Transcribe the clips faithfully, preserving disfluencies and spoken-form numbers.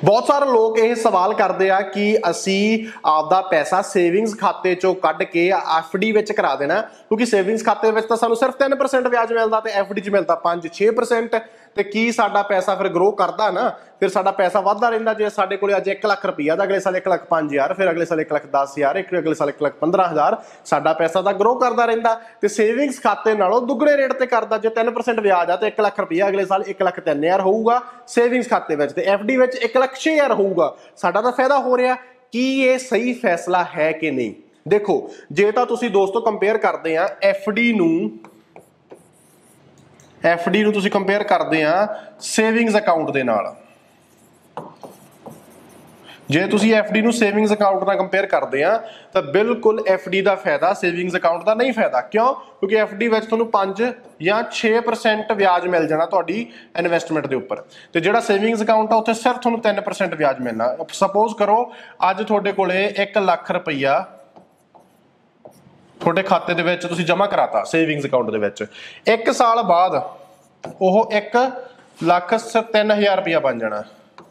बहुत सारे लोग ये सवाल करते हैं कि असी आपदा पैसा सेविंग्स खाते चो कढ़ के एफ डी विच करा देना, क्योंकि सेविंग्स खाते विच तां सानूं सिर्फ तीन परसेंट ब्याज मिलता ते एफ डी च मिलता पांच छे परसेंट। तो की साडा पैसा फिर ग्रो करता ना, फिर साडा पैसा वधदा रहिंदा। जे साडे कोल अज एक लख रुपया तो अगले साल एक लख पांच हज़ार, फिर अगले साल एक लख दस हज़ार, एक अगले साल एक लख पंद्रह हज़ार, साडा पैसा तो ग्रो करता रहिंदा। ते सेविंग्स खाते नालों दुगने रेट ते करदा। जे तीन परसेंट ब्याज आ तो एक लख रुपया अगले साल एक लख तीन हज़ार होऊगा सेविंग्स खाते विच, ते एफ डी विच एक लख छे हज़ार होऊगा। साडा तां फायदा हो रहा। की ये सही फैसला है कि नहीं? देखो, जे तां तुसीं दोस्तों कंपेयर करदे आ एफ डी नूं एफ डी नूं तुसीं कंपेयर करदे आ सेविंग्स अकाउंट दे नाल। जे तुसीं एफ डी नूं सेविंग्स अकाउंट नाल कंपेयर करदे आ तां बिल्कुल एफ डी दा फायदा सेविंग्स अकाउंट दा नहीं फायदा। क्यों? क्योंकि एफ डी विच तुहानूं पांच या छे परसेंट ब्याज मिल जाना तुहाडी इन्वेस्टमेंट दे उपर, ते जिहड़ा सेविंग्स अकाउंट आ उत्थे सिर्फ तुहानूं तीन परसेंट ब्याज मिलना। सपोज करो अज तुहाडे कोले एक लख रुपया तुहाडे खाते दे विच तुसीं जमा कराता सेविंग्स अकाउंट दे विच, एक साल बाद ओह एक लख तीन हज़ार रुपया बन जाना।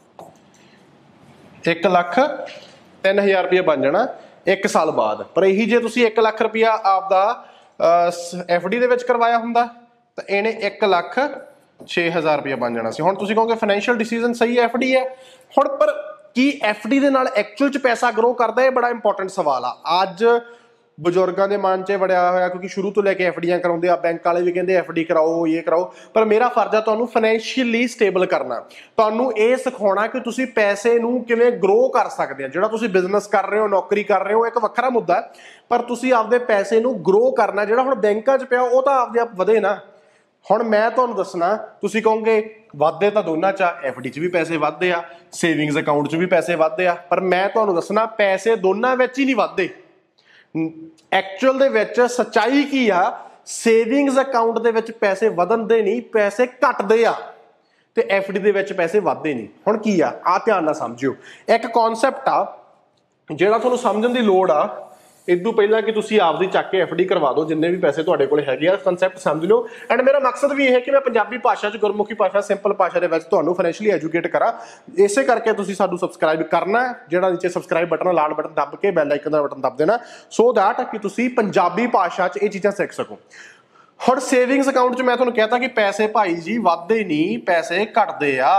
एक लख तीन हज़ार रुपया बन जाना एक साल बाद। पर यही जे तुसीं एक लख रुपया आपदा एफ डी दे विच करवाया हुंदा तां इहने एक लख छे हज़ार रुपया बन जाना सी। हुण तुसीं कहोगे फाइनैशियल डिसीजन सही एफ डी है। हुण पर की एफ डी दे नाल एक्चुअल च पैसा ग्रो करदा? ये बड़ा इंपॉर्टेंट सवाल आ। अज बजुर्गों के मन च बढ़िया होया, क्योंकि शुरू तो लैके एफ डियां कराउंदे आ, बैंक वाले भी कहते एफ डी कराओ ये कराओ। पर मेरा फर्ज है तुहानूं फाइनैशियली स्टेबल करना, तुहानूं ये सिखाउणा कि तुसीं पैसे नूं किवें ग्रो कर सकदे हो। जिहड़ा तुसीं बिजनेस कर रहे हो, नौकरी कर रहे हो, एक वखरा मुद्दा है, पर तुसीं आपदे पैसे नूं ग्रो करना। जिहड़ा हुण बैंकां च पिया वो तां आपदे आप वधे ना। हुण मैं तुहानूं दसना, तुसीं कहोगे वाधे तां दोनां च आ, एफ डी च भी पैसे वाधे आ, सेविंग्स अकाउंट च भी पैसे वाधे आ, पर मैं तुहानूं दसना पैसे दोनां विच ही नहीं वाधे। एक्चुअल दे विच सच्चाई की आ, सेविंग्स अकाउंट दे विच पैसे वधन दे नहीं, पैसे घटदे आ, ते एफ डी दे विच पैसे वधदे नहीं। हुण की आ, आ ध्यान नाल समझियो। एक कॉन्सैप्ट आ जिहड़ा तुहानूं समझण दी लोड़ आ। इदों पहलां कि तुसीं आपदी चक के एफ डी करवा दो, जिन्ने भी पैसे तुहाडे कोल हैगे आ, कॉन्सैप्ट समझ लो। एंड मेरा मकसद भी यह है कि मैं पंजाबी भाषा च, गुरमुखी भाषा, सिंपल भाषा दे विच तुहानूं फाइनैशियली एजुकेट करा। इसे करके तुसीं सानूं सबसक्राइब करना, जिहड़ा नीचे सबसक्राइब बटन लाल बटन दब के बैल आइकन दा बटन दब देना, सो दैट कि तुसीं पंजाबी भाषा च ये चीज़ां सीख सको। हुण सेविंग्स अकाउंट च मैं तुहानूं कहता कि पैसे भाई जी वधदे नहीं, पैसे घटदे आ।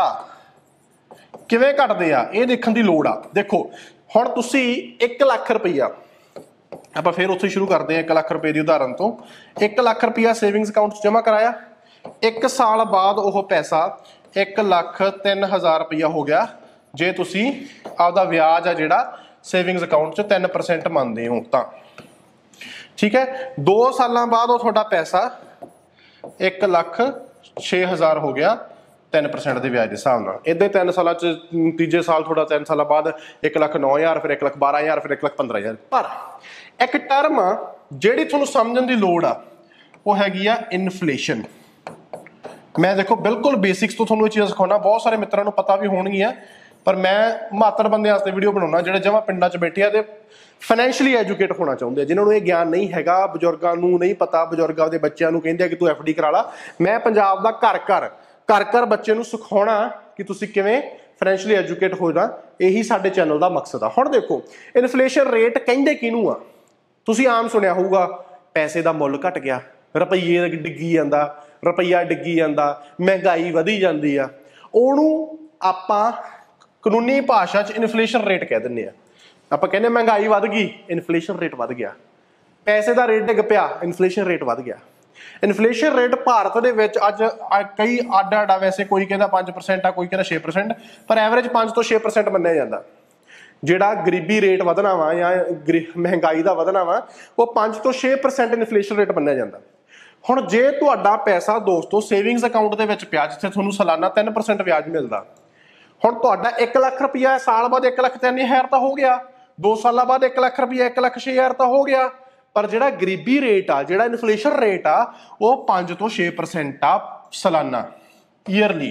किवें घटदे आ ये देखण दी लोड़ आ। देखो हुण तुसीं एक लख रुपया, आप फिर उत्थे शुरू करते हैं एक लख रुपये की उदाहरण तो। एक लख रुपया सेविंग्स अकाउंट जमा कराया, एक साल बाद वह पैसा एक लख तीन हज़ार रुपया हो गया जे तुसी आपदा ब्याज आ जिहड़ा सेविंग्स अकाउंट च तीन परसेंट मानते हो तां। ठीक है, दो साल बाद वो तुहाडा पैसा एक लख छे हज़ार हो गया तीन परसेंट के ब्याज के हिसाब नाल। इदां तीन साल च तीजे साल थोड़ा तीन साल बाद एक लख नौ हज़ार, फिर एक लख बारह हज़ार, फिर एक लख पंद्रह हज़ार। पर एक टर्म जिहड़ी तुहानूं समझण दी लोड़ आ वो हैगी आ इनफ्लेशन। मैं देखो बिल्कुल बेसिक्स तो तुहानूं ये चीज़ सिखाउणा, बहुत सारे मित्रां नूं पता भी होणगियां, पर मैं मातर बंदे वास्ते वीडियो बनाउणा जिहड़े जमा पिंडां च बैठे आ ते फाइनैशियली एजुकेट होना चाहुंदे, जिन्हां नूं ये ज्ञान नहीं हैगा, बजुर्गां नूं नहीं पता, बजुर्गां दे बच्चिआं नूं कहिंदे आ कि तूं एफ डी करा ला। मैं पंजाब दा घर घर घर घर बच्चे नूं सिखाउणा कि तुसीं किवें फाइनैशियली एजुकेट हो जाना। यही साडे चैनल का मकसद आ। हुण देखो इनफ्लेशन रेट कहिंदे किहनूं आ? तुसीं आम सुनिया होऊगा पैसे दा मुੱਲ घट गया, रुपये डिग्गी जांदा, रुपया डिग्गी जांदा, महंगाई वधी जांदी आ। ओहनूं आपां कानूनी भाषा च इनफ्लेशन रेट कह दिंदे आ। आपां कहंदे महंगाई वध गई, इनफ्लेशन रेट वध गया। पैसे का रेट डिग पिया, इनफ्लेशन रेट वध गया। इनफ्लेशन रेट भारत दे विच अज कई आडा आडा, वैसे कोई कहता पांच परसेंट आ, कोई कहता छे परसेंट, पर एवरेज पांच तो छे परसेंट मन्निया जाता। जिहड़ा गरीबी रेट वधना वा या महंगाई का वधना वा वो पांच तो छे परसेंट इनफ्लेशन रेट मन्निया जाता। हुण जे तुहाडा पैसा दोस्तों सेविंग्स अकाउंट दे विच पिया, जिथे तुहानूं सालाना तीन परसेंट ब्याज मिलदा, हुण तुहाडा एक लख रुपया साल बाद एक लख तीन हज़ार तो हो गया, दो साल बाद एक लख रुपया एक लख छे हज़ार तो हो गया। पर जिहड़ा गरीबी रेट आ, जिहड़ा इनफ्लेशन रेट आ, वो पांच तो छे परसेंट आ सालाना, ईयरली।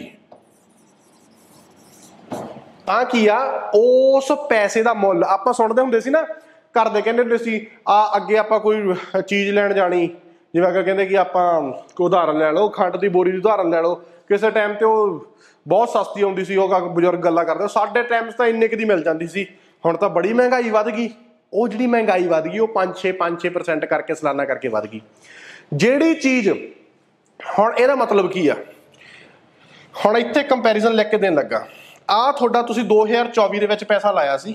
तां की आ उस पैसे का मुੱਲ आपां सुणदे हुंदे सी ना, घर दे कहंदे हुंदे सी आ अगे आपां कोई चीज़ लैण जाणी ਜਿਵੇਂ ਅਗਰ ਕਹਿੰਦੇ ਕਿ ਆਪਾਂ ਕੋਈ ਉਦਾਹਰਨ ਲੈ ਲਓ, ਖੰਡ ਦੀ ਬੋਰੀ ਦੀ ਉਦਾਹਰਨ ਲੈ ਲਓ, ਕਿਸੇ ਟਾਈਮ ਤੇ ਉਹ ਬਹੁਤ ਸਸਤੀ ਆਉਂਦੀ ਸੀ, ਉਹ ਬਜ਼ੁਰਗ ਗੱਲਾਂ ਕਰਦੇ ਸਾਡੇ ਟਾਈਮ 'ਚ ਤਾਂ ਇੰਨੇ ਕੁ ਦੀ ਮਿਲ ਜਾਂਦੀ ਸੀ, ਹੁਣ ਤਾਂ ਬੜੀ ਮਹਿੰਗਾਈ ਵੱਧ ਗਈ। ਉਹ ਜਿਹੜੀ ਮਹਿੰਗਾਈ ਵੱਧ ਗਈ ਉਹ ਪੰਜ ਛੇ ਪੰਜ ਛੇ ਪਰਸੈਂਟ ਕਰਕੇ ਸਾਲਾਨਾ ਕਰਕੇ ਵੱਧ ਗਈ। ਜਿਹੜੀ ਚੀਜ਼ ਹੁਣ ਇਹਦਾ ਮਤਲਬ ਕੀ ਆ, ਹੁਣ ਇੱਥੇ ਕੰਪੈਰੀਜ਼ਨ ਲਿਖ ਕੇ ਦੇਣ ਲੱਗਾ, ਆਹ ਤੁਹਾਡਾ ਤੁਸੀਂ ਦੋ ਹਜ਼ਾਰ ਚੌਵੀ ਦੇ ਵਿੱਚ ਪੈਸਾ ਲਾਇਆ ਸੀ,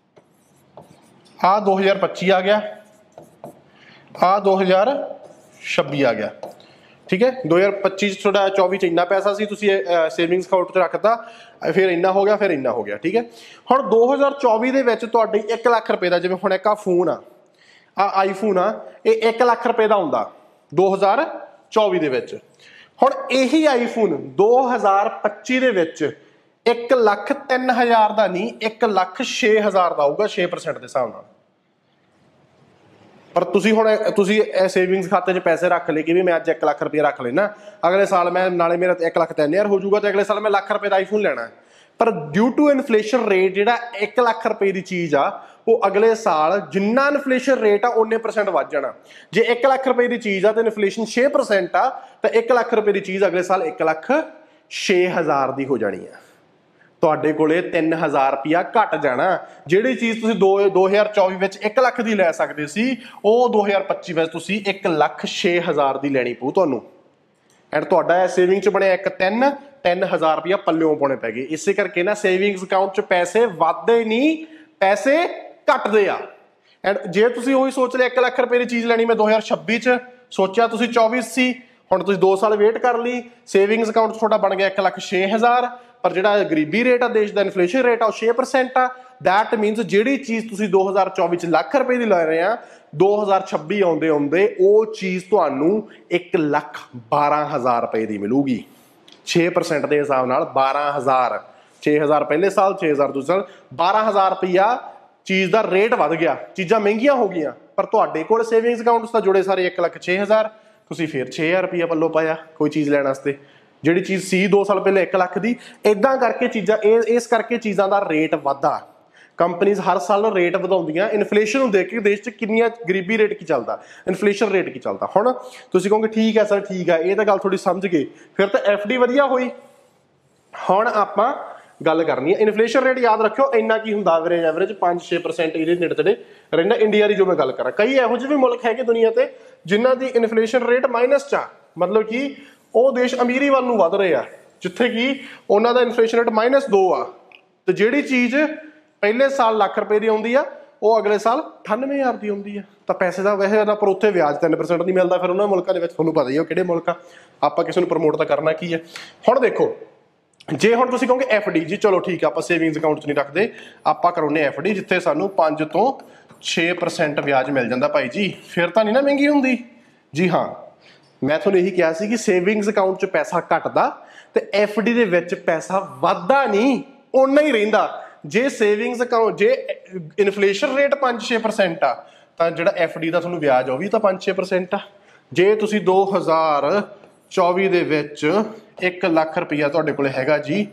ਆਹ ਦੋ ਹਜ਼ਾਰ ਪੱਚੀ ਆ ਗਿਆ, ਆਹ ਦੋ ਹਜ਼ਾਰ ਛੱਬੀ ਆ ਗਿਆ, ਠੀਕ ਹੈ। ਦੋ ਹਜ਼ਾਰ ਪੱਚੀ 'ਚ ਤੁਹਾਡਾ ਚੌਵੀ 'ਚ ਇੰਨਾ ਪੈਸਾ ਸੀ, ਤੁਸੀਂ ਸੇਵਿੰਗਸ ਅਕਾਊਂਟ 'ਚ ਰੱਖਤਾ, ਫਿਰ ਇੰਨਾ ਹੋ ਗਿਆ, ਫਿਰ ਇੰਨਾ ਹੋ ਗਿਆ, ਠੀਕ ਹੈ। ਹੁਣ ਦੋ ਹਜ਼ਾਰ ਚੌਵੀ ਦੇ ਵਿੱਚ ਤੁਹਾਡੀ ਇੱਕ ਲੱਖ ਰੁਪਏ ਦਾ, ਜਿਵੇਂ ਹੁਣ ਇੱਕ ਆ ਫੋਨ ਆ, ਆ ਆਈਫੋਨ ਆ, ਇਹ ਇੱਕ ਲੱਖ ਰੁਪਏ ਦਾ ਆਉਂਦਾ ਦੋ ਹਜ਼ਾਰ ਚੌਵੀ ਦੇ ਵਿੱਚ। ਹੁਣ ਇਹੀ ਆਈਫੋਨ ਦੋ ਹਜ਼ਾਰ ਪੱਚੀ ਦੇ ਵਿੱਚ ਇੱਕ ਲੱਖ ਤਿੰਨ ਹਜ਼ਾਰ ਦਾ ਨਹੀਂ, ਇੱਕ ਲੱਖ ਛੇ ਹਜ਼ਾਰ ਦਾ ਆਊਗਾ, ਛੇ ਪਰਸੈਂਟ ਦੇ ਹਿਸਾਬ ਨਾਲ। ਪਰ ਤੁਸੀਂ ਹੁਣ ਤੁਸੀਂ ਇਹ ਸੇਵਿੰਗਸ ਖਾਤੇ 'ਚ ਪੈਸੇ ਰੱਖ ਲਏ ਕਿ ਵੀ ਮੈਂ ਅੱਜ ਇੱਕ ਲੱਖ ਰੁਪਏ ਰੱਖ ਲੈਣਾ, ਅਗਲੇ ਸਾਲ ਮੈਂ ਨਾਲੇ ਮੇਰਾ ਇੱਕ ਲੱਖ ਤਿੰਨ ਹਜ਼ਾਰ ਹੋ ਜਾਊਗਾ ਤੇ ਅਗਲੇ ਸਾਲ ਮੈਂ ਲੱਖ ਰੁਪਏ ਦਾ ਆਈਫੋਨ ਲੈਣਾ। ਪਰ ਡਿਊ ਟੂ ਇਨਫਲੇਸ਼ਨ ਰੇਟ ਜਿਹੜਾ ਇੱਕ ਲੱਖ ਰੁਪਏ ਦੀ ਚੀਜ਼ ਆ, ਉਹ ਅਗਲੇ ਸਾਲ ਜਿੰਨਾ ਇਨਫਲੇਸ਼ਨ ਰੇਟ ਆ ਉਨੇ ਪਰਸੈਂਟ ਵੱਧ ਜਾਣਾ। ਜੇ ਇੱਕ ਲੱਖ ਰੁਪਏ ਦੀ ਚੀਜ਼ ਆ ਤੇ ਇਨਫਲੇਸ਼ਨ ਛੇ ਪਰਸੈਂਟ ਆ, ਤਾਂ ਇੱਕ ਲੱਖ ਰੁਪਏ ਦੀ ਚੀਜ਼ ਅਗਲੇ ਸਾਲ ਇੱਕ ਲੱਖ ਛੇ ਹਜ਼ਾਰ ਦੀ ਹੋ ਜਾਣੀ ਆ। ਤੁਹਾਡੇ ਕੋਲੇ ਤਿੰਨ ਹਜ਼ਾਰ ਰੁਪਇਆ ਘਟ ਜਾਣਾ। ਜਿਹੜੀ ਚੀਜ਼ ਤੁਸੀਂ ਦੋ ਦੋ ਹਜ਼ਾਰ ਚੌਵੀ ਵਿੱਚ ਇੱਕ ਲੱਖ ਦੀ ਲੈ ਸਕਦੇ ਸੀ, ਉਹ ਦੋ ਹਜ਼ਾਰ ਪੱਚੀ ਵਿੱਚ ਤੁਸੀਂ ਇੱਕ ਲੱਖ ਛੇ ਹਜ਼ਾਰ ਦੀ ਲੈਣੀ ਪਊ ਤੁਹਾਨੂੰ। ਐਂਡ ਤੁਹਾਡਾ ਸੇਵਿੰਗ 'ਚ ਬਣਿਆ ਇੱਕ ਤਿੰਨ ਤਿੰਨ ਹਜ਼ਾਰ ਰੁਪਇਆ ਪੱਲਿਓਂ ਪਾਉਣੇ ਪੈ ਗਏ। ਇਸੇ ਕਰਕੇ ਨਾ ਸੇਵਿੰਗਸ ਅਕਾਊਂਟ 'ਚ ਪੈਸੇ ਵੱਧਦੇ ਨਹੀਂ, ਪੈਸੇ ਘਟਦੇ ਆ। ਐਂਡ ਜੇ ਤੁਸੀਂ ਉਹੀ ਸੋਚ ਲਿਆ ਇੱਕ ਲੱਖ ਰੁਪਏ ਦੀ ਚੀਜ਼ ਲੈਣੀ ਮੈਂ ਦੋ ਹਜ਼ਾਰ ਛੱਬੀ 'ਚ, ਸੋਚਿਆ ਤੁਸੀਂ ਚੌਵੀ ਸੀ, ਹੁਣ ਤੁਸੀਂ ਦੋ ਸਾਲ ਵੇਟ ਕਰ ਲਈ, ਸੇਵਿੰਗਸ ਅਕਾਊਂਟ ਤੁਹਾਡਾ ਬਣ ਗਿਆ ਇੱਕ ਲੱਖ ਛੇ ਹਜ਼ਾਰ, ਪਰ ਜਿਹੜਾ ਗਰੀਬੀ ਰੇਟ ਆ ਦੇਸ਼ ਦਾ, ਇਨਫਲੇਸ਼ਨ ਰੇਟ ਆ ਉਹ ਛੇ ਪਰਸੈਂਟ ਆ। ਦੈਟ ਮੀਨਸ ਜਿਹੜੀ ਚੀਜ਼ ਤੁਸੀਂ ਦੋ ਹਜ਼ਾਰ ਚੌਵੀ 'ਚ ਲੱਖ ਰੁਪਏ ਦੀ ਲੈ ਰਹੇ ਆ, ਦੋ ਹਜ਼ਾਰ ਛੱਬੀ ਆਉਂਦੇ ਆਉਂਦੇ ਉਹ ਚੀਜ਼ ਤੁਹਾਨੂੰ ਇੱਕ ਲੱਖ ਬਾਰਾਂ ਹਜ਼ਾਰ ਰੁਪਏ ਦੀ ਮਿਲੂਗੀ। ਛੇ ਪਰਸੈਂਟ ਦੇ ਹਿਸਾਬ ਨਾਲ ਬਾਰਾਂ ਹਜ਼ਾਰ, ਛੇ ਹਜ਼ਾਰ ਪਹਿਲੇ ਸਾਲ, ਛੇ ਹਜ਼ਾਰ ਦੂਸਰੇ ਸਾਲ, ਬਾਰਾਂ ਹਜ਼ਾਰ ਰੁਪਈਆ ਚੀਜ਼ ਦਾ ਰੇਟ ਵੱਧ ਗਿਆ, ਚੀਜ਼ਾਂ ਮਹਿੰਗੀਆਂ ਹੋ ਗਈਆਂ। ਪਰ ਤੁਹਾਡੇ ਕੋਲ ਸੇਵਿੰਗਸ ਅਕਾਊਂਟ ਤਾਂ ਜੁੜੇ ਸਾਰੇ ਇੱਕ ਲੱਖ ਛੇ ਹਜ਼ਾਰ, ਤੁਸੀਂ ਫਿਰ ਛੇ ਹਜ਼ਾਰ ਰੁਪਈਆ ਪੱਲੋਂ ਪਾਇਆ ਕੋਈ ਚੀਜ਼ ਲੈਣ ਵਾਸਤੇ, ਜਿਹੜੀ ਚੀਜ਼ ਸੀ ਦੋ ਸਾਲ ਪਹਿਲੇ ਇੱਕ ਲੱਖ ਦੀ। ਇਦਾਂ ਕਰਕੇ ਚੀਜ਼ਾਂ ਇਹ ਇਸ ਕਰਕੇ ਚੀਜ਼ਾਂ ਦਾ ਰੇਟ ਵੱਧਦਾ। ਕੰਪਨੀਜ਼ ਹਰ ਸਾਲ ਰੇਟ ਵਧਾਉਂਦੀਆਂ, ਇਨਫਲੇਸ਼ਨ ਨੂੰ ਦੇਖ ਕੇ ਦੇਸ਼ 'ਚ ਕਿੰਨੀਆਂ ਗਰੀਬੀ ਰੇਟ ਕੀ ਚੱਲਦਾ, ਇਨਫਲੇਸ਼ਨ ਰੇਟ ਕੀ ਚੱਲਦਾ। ਹੁਣ ਤੁਸੀਂ ਕਹੋਗੇ ਠੀਕ ਹੈ ਸਰ, ਠੀਕ ਹੈ, ਇਹ ਤਾਂ ਗੱਲ ਥੋੜੀ ਸਮਝ ਗਏ, ਫਿਰ ਤਾਂ ਐਫ ਡੀ ਵਧੀਆ ਹੋਈ। ਹੁਣ ਆਪਾਂ ਗੱਲ ਕਰਨੀ ਹੈ ਇਨਫਲੇਸ਼ਨ ਰੇਟ। ਯਾਦ ਰੱਖਿਓ ਇੰਨਾ ਕੀ ਹੁੰਦਾ, ਐਵਰੇਜ ਐਵਰੇਜ ਪੰਜ ਛੇ ਪਰਸੈਂਟ ਇਹਦੇ ਨੇੜੇ ਤੇੜੇ ਰਹਿੰਦਾ। ਇੰਡੀਆ ਦੀ ਜੋ ਮੈਂ ਗੱਲ ਕਰਾਂ, ਕਈ ਇਹੋ ਜਿਹੇ ਵੀ ਮੁਲਕ ਹੈਗੇ ਦੁਨੀਆ ਤੇ ਜਿਨ੍ਹਾਂ ਦੀ ਇਨਫਲੇਸ਼ਨ ਰੇਟ ਮਾਈਨਸ 'ਚ ਆ, ਮਤਲਬ ਕਿ ਉਹ ਦੇਸ਼ ਅਮੀਰੀ ਵੱਲ ਨੂੰ ਵੱਧ ਰਹੇ ਆ, ਜਿੱਥੇ ਕਿ ਉਹਨਾਂ ਦਾ ਇਨਫਲੇਸ਼ਨ ਰੇਟ ਮਾਈਨਸ ਦੋ ਆ। ਤੇ ਜਿਹੜੀ ਚੀਜ਼ ਪਹਿਲੇ ਸਾਲ ਲੱਖ ਰੁਪਏ ਦੀ ਆਉਂਦੀ ਆ, ਉਹ ਅਗਲੇ ਸਾਲ ਅਠਾਨਵੇਂ ਹਜ਼ਾਰ ਦੀ ਆਉਂਦੀ ਆ। ਤਾਂ ਪੈਸੇ ਦਾ ਵੈਸੇ ਪਰ ਉੱਥੇ ਵਿਆਜ ਤਿੰਨ ਪਰਸੈਂਟ ਨਹੀਂ ਮਿਲਦਾ। ਫਿਰ ਉਹਨਾਂ ਮੁਲਕਾਂ ਦੇ ਵਿੱਚ ਤੁਹਾਨੂੰ ਪਤਾ ਹੀ ਉਹ ਕਿਹੜੇ ਮੁਲਕ ਆ, ਆਪਾਂ ਕਿਸੇ ਨੂੰ ਪ੍ਰਮੋਟ ਤਾਂ ਕਰਨਾ ਕੀ ਹੈ। ਹੁਣ ਦੇਖੋ, ਜੇ ਹੁਣ ਤੁਸੀਂ ਕਹੋਗੇ ਐਫ ਡੀ, ਜੀ ਚਲੋ ਠੀਕ ਆ, ਆਪਾਂ ਸੇਵਿੰਗਸ ਅਕਾਊਂਟ 'ਚ ਨਹੀਂ ਰੱਖਦੇ, ਆਪਾਂ ਕਰਾਉਂਦੇ ਐਫ ਡੀ ਜਿੱਥੇ ਸਾਨੂੰ ਪੰਜ ਤੋਂ ਛੇ ਪਰਸੈਂਟ ਵਿਆਜ ਮਿਲ ਜਾਂਦਾ ਭਾਈ ਜੀ, ਫਿਰ ਤਾਂ ਨਹੀਂ ਨਾ ਮਹਿੰਗੀ ਹੁੰਦੀ। ਜੀ ਹਾਂ, ਮੈਂ ਤੁਹਾਨੂੰ ਇਹੀ ਕਿਹਾ ਸੀ ਕਿ ਸੇਵਿੰਗਸ ਅਕਾਊਂਟ 'ਚ ਪੈਸਾ ਘਟਦਾ ਤੇ ਐਫ ਡੀ ਦੇ ਵਿੱਚ ਪੈਸਾ ਵੱਧਦਾ ਨਹੀਂ, ਓਨਾ ਹੀ ਰਹਿੰਦਾ। ਜੇ ਸੇਵਿੰਗਸ ਅਕਾਊਂਟ, ਜੇ ਇਨਫਲੇਸ਼ਨ ਰੇਟ ਪੰਜ ਛੇ ਪਰਸੈਂਟ ਆ, ਤਾਂ ਜਿਹੜਾ ਐਫ ਡੀ ਦਾ ਤੁਹਾਨੂੰ ਵਿਆਜ ਆ ਉਹ ਵੀ ਤਾਂ ਪੰਜ ਛੇ ਪਰਸੈਂਟ ਆ। ਜੇ ਤੁਸੀਂ ਦੋ ਹਜ਼ਾਰ ਚੌਵੀ ਦੇ ਵਿੱਚ ਇੱਕ ਲੱਖ ਰੁਪਈਆ ਤੁਹਾਡੇ ਕੋਲ ਹੈਗਾ ਜੀ,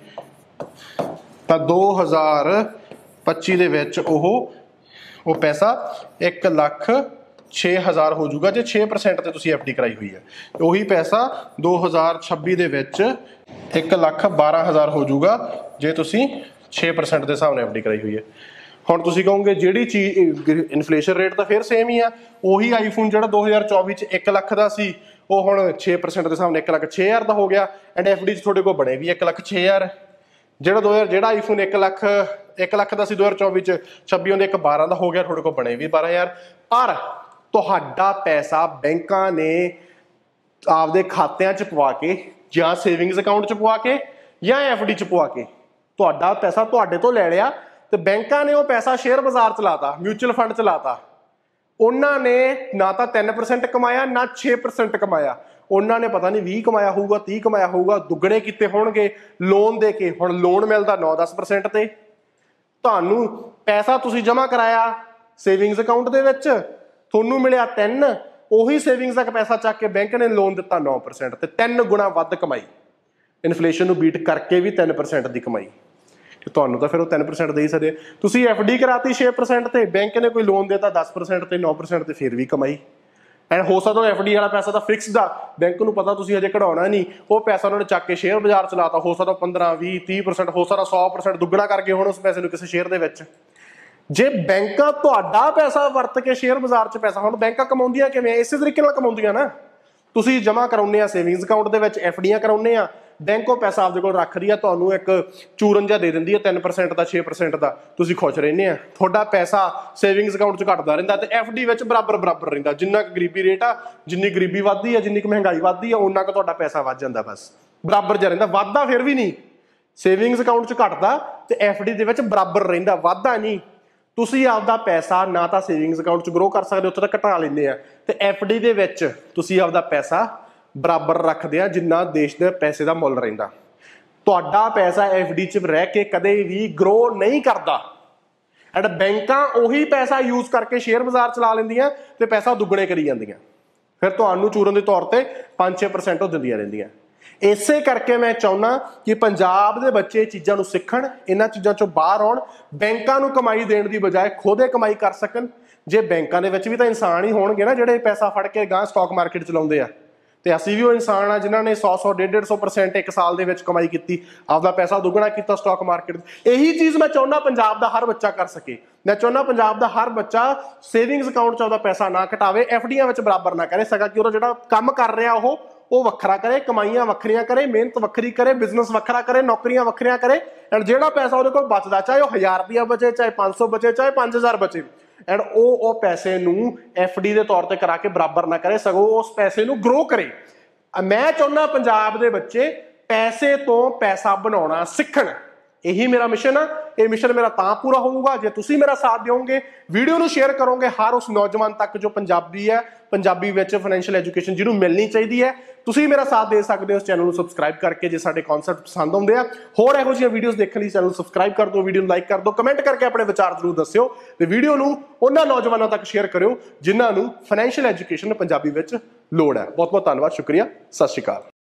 ਤਾਂ ਦੋ ਹਜ਼ਾਰ ਪੱਚੀ ਦੇ ਵਿੱਚ ਉਹ ਉਹ ਪੈਸਾ ਇੱਕ ਲੱਖ ਛੇ ਹਜ਼ਾਰ ਹੋ ਜਾਊਗਾ ਜੇ ਛੇ ਪਰਸੈਂਟ ਤੇ ਤੁਸੀਂ ਐਫ ਡੀ ਕਰਾਈ ਹੋਈ ਹੈ। ਉਹੀ ਪੈਸਾ ਦੋ ਹਜ਼ਾਰ ਛੱਬੀ ਦੇ ਵਿੱਚ ਇੱਕ ਲੱਖ ਬਾਰਾਂ ਹਜ਼ਾਰ ਹੋ ਜਾਊਗਾ ਜੇ ਤੁਸੀਂ ਛੇ ਪਰਸੈਂਟ ਦੇ ਹਿਸਾਬ ਨਾਲ ਐਫ ਡੀ ਕਰਾਈ ਹੋਈ ਹੈ। ਹੁਣ ਤੁਸੀਂ ਕਹੋਗੇ ਜਿਹੜੀ ਚੀਜ਼ ਇਨਫਲੇਸ਼ਨ ਰੇਟ ਤਾਂ ਫਿਰ ਸੇਮ ਹੀ ਆ, ਉਹੀ ਆਈਫੋਨ ਜਿਹੜਾ ਦੋ ਹਜ਼ਾਰ ਚੌਵੀ 'ਚ ਇੱਕ ਲੱਖ ਦਾ ਸੀ, ਉਹ ਹੁਣ ਛੇ ਪਰਸੈਂਟ ਦੇ ਹਿਸਾਬ ਨਾਲ ਇੱਕ ਲੱਖ ਛੇ ਹਜ਼ਾਰ ਦਾ ਹੋ ਗਿਆ। ਐਂਡ ਐਫ ਡੀ 'ਚ ਤੁਹਾਡੇ ਕੋਲ ਬਣੇ ਵੀ ਇੱਕ ਲੱਖ ਛੇ ਹਜ਼ਾਰ। ਜਿਹੜਾ ਦੋ ਹਜ਼ਾਰ ਜਿਹੜਾ ਆਈਫੋਨ ਇੱਕ ਲੱਖ ਇੱਕ ਲੱਖ ਦਾ ਸੀ ਦੋ ਹਜ਼ਾਰ ਚੌਵੀ 'ਚ, ਛੱਬੀ ਉਹਦੇ ਇੱਕ ਬਾਰਾਂ ਦਾ ਹੋ ਗਿਆ, ਤੁਹਾਡੇ ਕੋਲ ਬਣੇ ਵੀ ਬਾਰਾਂ ਹਜ਼ਾਰ। ਪਰ ਤੁਹਾਡਾ ਪੈਸਾ ਬੈਂਕਾਂ ਨੇ ਆਪਦੇ ਖਾਤਿਆਂ 'ਚ ਪਵਾ ਕੇ, ਜਾਂ ਸੇਵਿੰਗਸ ਅਕਾਊਂਟ 'ਚ ਪਵਾ ਕੇ, ਜਾਂ ਐਫ ਡੀ 'ਚ ਪਵਾ ਕੇ ਤੁਹਾਡਾ ਪੈਸਾ ਤੁਹਾਡੇ ਤੋਂ ਲੈ ਲਿਆ, ਤੇ ਬੈਂਕਾਂ ਨੇ ਉਹ ਪੈਸਾ ਸ਼ੇਅਰ ਬਾਜ਼ਾਰ 'ਚ ਲਾਤਾ, ਮਿਊਚੁਅਲ ਫੰਡ 'ਚ ਲਾਤਾ। ਉਹਨਾਂ ਨੇ ਨਾ ਤਾਂ ਤਿੰਨ ਪਰਸੈਂਟ ਕਮਾਇਆ, ਨਾ ਛੇ ਪਰਸੈਂਟ ਕਮਾਇਆ। ਉਹਨਾਂ ਨੇ ਪਤਾ ਨਹੀਂ ਵੀਹ ਕਮਾਇਆ ਹੋਊਗਾ, ਤੀਹ ਕਮਾਇਆ ਹੋਊਗਾ, ਦੁੱਗਣੇ ਕੀਤੇ ਹੋਣਗੇ ਲੋਨ ਦੇ ਕੇ। ਹੁਣ ਲੋਨ ਮਿਲਦਾ ਨੌ ਦਸ ਪਰਸੈਂਟ ਤੇ, ਤੁਹਾਨੂੰ ਪੈਸਾ ਤੁਸੀਂ ਜਮ੍ਹਾਂ ਕਰਾਇਆ ਸੇਵਿੰਗਸ ਅਕਾਊਂਟ ਦੇ ਵਿੱਚ, ਤੁਹਾਨੂੰ ਮਿਲਿਆ ਤਿੰਨ, ਉਹੀ ਸੇਵਿੰਗਸ ਦਾ ਪੈਸਾ ਚੱਕ ਕੇ ਬੈਂਕ ਨੇ ਲੋਨ ਦਿੱਤਾ ਨੌ ਪਰਸੈਂਟ ਤੇ ਤਿੰਨ ਗੁਣਾ ਵੱਧ ਕਮਾਈ। ਇਨਫਲੇਸ਼ਨ ਨੂੰ ਬੀਟ ਕਰਕੇ ਵੀ ਤਿੰਨ ਪਰਸੈਂਟ ਦੀ ਕਮਾਈ, ਤੇ ਤੁਹਾਨੂੰ ਤਾਂ ਫਿਰ ਉਹ ਤਿੰਨ ਪਰਸੈਂਟ ਦੇ ਹੀ ਸਕਦੇ। ਤੁਸੀਂ ਐਫ ਡੀ ਕਰਾਤੀ ਛੇ ਪਰਸੈਂਟ ਤੇ, ਬੈਂਕ ਨੇ ਕੋਈ ਲੋਨ ਦੇਤਾ ਦਸ ਪਰਸੈਂਟ ਤੇ, ਨੌ ਪਰਸੈਂਟ ਤੇ, ਫਿਰ ਵੀ ਕਮਾਈ। ਐਂਡ ਹੋ ਸਕਦਾ ਐਫ ਡੀ ਵਾਲਾ ਪੈਸਾ ਤਾਂ ਫਿਕਸਡ ਆ, ਬੈਂਕ ਨੂੰ ਪਤਾ ਤੁਸੀਂ ਹਜੇ ਕਢਾਉਣਾ ਨਹੀਂ, ਉਹ ਪੈਸਾ ਉਹਨਾਂ ਨੇ ਚੱਕ ਕੇ ਸ਼ੇਅਰ ਬਾਜ਼ਾਰ ਚ ਲਾਤਾ, ਹੋ ਸਕਦਾ ਪੰਦਰਾਂ ਵੀਹ ਤੀਹ ਪਰਸੈਂਟ, ਹੋ ਸਕਦਾ ਸੌ ਪਰਸੈਂਟ ਦੁੱਗਣਾ ਕਰਕੇ ਹੁਣ ਉਸ ਪੈਸੇ ਨੂੰ ਕਿਸੇ ਸ਼ੇਅਰ ਦੇ ਵਿੱਚ। ਜੇ ਬੈਂਕਾਂ ਤੁਹਾਡਾ ਪੈਸਾ ਵਰਤ ਕੇ ਸ਼ੇਅਰ ਬਾਜ਼ਾਰ ਚ ਪੈਸਾ, ਹੁਣ ਬੈਂਕਾਂ ਕਮਾਉਂਦੀਆਂ ਕਿਵੇਂ, ਇਸੇ ਤਰੀਕੇ ਨਾਲ ਕਮਾਉਂਦੀਆਂ ਨਾ, ਤੁਸੀਂ ਜਮ੍ਹਾਂ ਕਰਾਉਂਦੇ ਆ ਸੇਵਿੰਗਸ ਅਕਾਊਂਟ ਦੇ ਵਿੱਚ, ਐਫ ਡੀਆਂ ਕਰਾਉਂਦੇ ਆ, ਬੈਂਕ ਉਹ ਪੈਸਾ ਆਪਦੇ ਕੋਲ ਰੱਖਦੀ ਆ, ਤੁਹਾਨੂੰ ਇੱਕ ਚੂਰਨ ਜਿਹਾ ਦੇ ਦਿੰਦੀ ਹੈ ਤਿੰਨ ਪਰਸੈਂਟ ਦਾ ਛੇ ਪਰਸੈਂਟ ਦਾ, ਤੁਸੀਂ ਖੁਸ਼ ਰਹਿੰਦੇ ਆ, ਤੁਹਾਡਾ ਪੈਸਾ ਸੇਵਿੰਗਸ ਅਕਾਊਂਟ 'ਚ ਘਟਦਾ ਰਹਿੰਦਾ ਤੇ ਐਫ ਡੀ ਵਿੱਚ ਬਰਾਬਰ ਬਰਾਬਰ ਰਹਿੰਦਾ। ਜਿੰਨਾ ਕੁ ਗਰੀਬੀ ਰੇਟ ਆ, ਜਿੰਨੀ ਗਰੀਬੀ ਵੱਧਦੀ ਆ, ਜਿੰਨੀ ਕੁ ਮਹਿੰਗਾਈ ਵੱਧਦੀ ਆ, ਓਨਾ ਕੁ ਤੁਹਾਡਾ ਪੈਸਾ ਵੱਧ ਜਾਂਦਾ, ਬਸ ਬਰਾਬਰ ਜਿਹਾ ਰਹਿੰਦਾ, ਵੱਧਦਾ ਫਿਰ ਵੀ ਨਹੀਂ। ਸੇਵਿੰਗਸ ਅਕਾਊਂਟ 'ਚ ਘਟਦਾ ਤੇ ਐਫ ਡੀ ਦੇ ਵਿੱਚ ਬਰਾਬਰ ਰਹਿੰਦਾ, ਵੱਧਦਾ ਨਹੀਂ। ਤੁਸੀਂ ਆਪਦਾ ਪੈਸਾ ਨਾ ਤਾਂ ਸੇਵਿੰਗਸ ਅਕਾਊਂਟ 'ਚ ਗਰੋ ਕਰ ਸਕਦੇ, ਉੱਥੇ ਤਾਂ ਘਟਾ ਲੈਂਦੇ ਆ, ਤੇ ਐਫ ਡੀ ਦੇ ਵਿੱਚ ਤੁਸੀਂ ਆਪਦਾ ਪੈਸਾ ਬਰਾਬਰ ਰੱਖਦੇ ਆ ਜਿੰਨਾ ਦੇਸ਼ ਦੇ ਪੈਸੇ ਦਾ ਮੁੱਲ ਰਹਿੰਦਾ। ਤੁਹਾਡਾ ਪੈਸਾ ਐਫ ਡੀ 'ਚ ਰਹਿ ਕੇ ਕਦੇ ਵੀ ਗਰੋ ਨਹੀਂ ਕਰਦਾ। ਐਂਡ ਬੈਂਕਾਂ ਉਹੀ ਪੈਸਾ ਯੂਜ਼ ਕਰਕੇ ਸ਼ੇਅਰ ਬਾਜ਼ਾਰ ਚਲਾ ਲੈਂਦੀਆਂ ਤੇ ਪੈਸਾ ਦੁੱਗਣੇ ਕਰੀ ਜਾਂਦੀਆਂ, ਫਿਰ ਤੁਹਾਨੂੰ ਚੂਰਨ ਦੇ ਤੌਰ ਤੇ ਪੰਜ ਛੇ ਪਰਸੈਂਟ ਉਹ ਦਿੰਦੀਆਂ ਰਹਿੰਦੀਆਂ। ਇਸੇ ਕਰਕੇ ਮੈਂ ਚਾਹੁੰਦਾ ਕਿ ਪੰਜਾਬ ਦੇ ਬੱਚੇ ਚੀਜ਼ਾਂ ਨੂੰ ਸਿੱਖਣ, ਇਹਨਾਂ ਚੀਜ਼ਾਂ ਚੋਂ ਬਾਹਰ ਆਉਣ, ਬੈਂਕਾਂ ਨੂੰ ਕਮਾਈ ਦੇਣ ਦੀ ਬਜਾਏ ਖੁਦ ਇਹ ਕਮਾਈ ਕਰ ਸਕਣ। ਜੇ ਬੈਂਕਾਂ ਦੇ ਵਿੱਚ ਵੀ ਤਾਂ ਇਨਸਾਨ ਹੀ ਹੋਣਗੇ ਨਾ ਜਿਹੜੇ ਪੈਸਾ ਫੜ ਕੇ ਗਾਂ ਸਟਾਕ ਮਾਰਕੀਟ ਚਲਾਉਂਦੇ ਆ, ਤੇ ਅਸੀਂ ਵੀ ਉਹ ਇਨਸਾਨ ਆ ਜਿਨ੍ਹਾਂ ਨੇ ਸੌ ਸੌ ਡੇਢ ਡੇਢ ਸੌ ਪਰਸੈਂਟ ਇੱਕ ਸਾਲ ਦੇ ਵਿੱਚ ਕਮਾਈ ਕੀਤੀ, ਆਪਦਾ ਪੈਸਾ ਦੁੱਗਣਾ ਕੀਤਾ ਸਟਾਕ ਮਾਰਕੀਟ। ਇਹੀ ਚੀਜ਼ ਮੈਂ ਚਾਹੁੰਦਾ ਪੰਜਾਬ ਦਾ ਹਰ ਬੱਚਾ ਕਰ ਸਕੇ। ਮੈਂ ਚਾਹੁੰਦਾ ਪੰਜਾਬ ਦਾ ਹਰ ਬੱਚਾ ਸੇਵਿੰਗਸ ਅਕਾਊਂਟ 'ਚ ਆਪਦਾ ਪੈਸਾ ਨਾ ਘਟਾਵੇ, ਐਫ ਡੀਆਂ ਵਿੱਚ ਬਰਾਬਰ ਨਾ ਕਰੇ, ਸਗਾ ਕਿ ਉਹਦਾ ਜਿਹੜਾ ਕੰਮ ਕਰ ਰਿਹਾ ਉਹ ਉਹ ਵੱਖਰਾ ਕਰੇ, ਕਮਾਈਆਂ ਵੱਖਰੀਆਂ ਕਰੇ, ਮਿਹਨਤ ਵੱਖਰੀ ਕਰੇ, ਬਿਜ਼ਨਸ ਵੱਖਰਾ ਕਰੇ, ਨੌਕਰੀਆਂ ਵੱਖਰੀਆਂ ਕਰੇ। ਐਂਡ ਜਿਹੜਾ ਪੈਸਾ ਉਹਦੇ ਕੋਲ ਬਚਦਾ, ਚਾਹੇ ਉਹ ਹਜ਼ਾਰ ਰੁਪਇਆ ਬਚੇ, ਚਾਹੇ ਪੰਜ ਸੌ ਬਚੇ, ਚਾਹੇ ਪੰਜ ਹਜ਼ਾਰ ਬਚੇ, ਐਂਡ ਉਹ ਉਹ ਪੈਸੇ ਨੂੰ ਐਫ ਡੀ ਦੇ ਤੌਰ ਤੇ ਕਰਾ ਕੇ ਬਰਾਬਰ ਨਾ ਕਰੇ, ਸਗੋਂ ਉਸ ਪੈਸੇ ਨੂੰ ਗਰੋ ਕਰੇ। ਮੈਂ ਚਾਹੁੰਦਾ ਪੰਜਾਬ ਦੇ ਬੱਚੇ ਪੈਸੇ ਤੋਂ ਪੈਸਾ ਬਣਾਉਣਾ ਸਿੱਖਣ, ਇਹੀ ਮੇਰਾ ਮਿਸ਼ਨ ਆ। ਇਹ ਮਿਸ਼ਨ ਮੇਰਾ ਤਾਂ ਪੂਰਾ ਹੋਊਗਾ ਜੇ ਤੁਸੀਂ ਮੇਰਾ ਸਾਥ ਦਿਓਗੇ, ਵੀਡੀਓ ਨੂੰ ਸ਼ੇਅਰ ਕਰੋਗੇ ਹਰ ਉਸ ਨੌਜਵਾਨ ਤੱਕ ਜੋ ਪੰਜਾਬੀ ਹੈ, ਪੰਜਾਬੀ ਵਿੱਚ ਫਾਈਨੈਂਸ਼ੀਅਲ ਐਜੂਕੇਸ਼ਨ ਜਿਹਨੂੰ ਮਿਲਣੀ ਚਾਹੀਦੀ ਹੈ। ਤੁਸੀਂ ਮੇਰਾ ਸਾਥ ਦੇ ਸਕਦੇ ਹੋ ਇਸ ਚੈਨਲ ਨੂੰ ਸਬਸਕ੍ਰਾਈਬ ਕਰਕੇ, ਜੇ ਸਾਡੇ ਕਨਸੈਪਟ ਪਸੰਦ ਆਉਂਦੇ ਆ। ਹੋਰ ਇਹੋ ਜਿਹੀਆਂ ਵੀਡੀਓਜ਼ ਦੇਖਣ ਲਈ ਚੈਨਲ ਨੂੰ ਸਬਸਕ੍ਰਾਈਬ ਕਰ ਦਿਓ, ਵੀਡੀਓ ਨੂੰ ਲਾਈਕ ਕਰ ਦਿਓ, ਕਮੈਂਟ ਕਰਕੇ ਆਪਣੇ ਵਿਚਾਰ ਜ਼ਰੂਰ ਦੱਸਿਓ, ਤੇ ਵੀਡੀਓ ਨੂੰ ਉਹਨਾਂ ਨੌਜਵਾਨਾਂ ਤੱਕ ਸ਼ੇਅਰ ਕਰਿਓ ਜਿਨ੍ਹਾਂ ਨੂੰ ਫਾਈਨੈਂਸ਼ੀਅਲ ਐਜੂਕੇਸ਼ਨ ਪੰਜਾਬੀ ਵਿੱਚ ਲੋੜ ਹੈ। ਬਹੁਤ ਬਹੁਤ ਧੰਨਵਾਦ, ਸ਼ੁਕਰੀਆ, ਸਤਿ ਸ਼੍ਰੀ ਅਕਾਲ।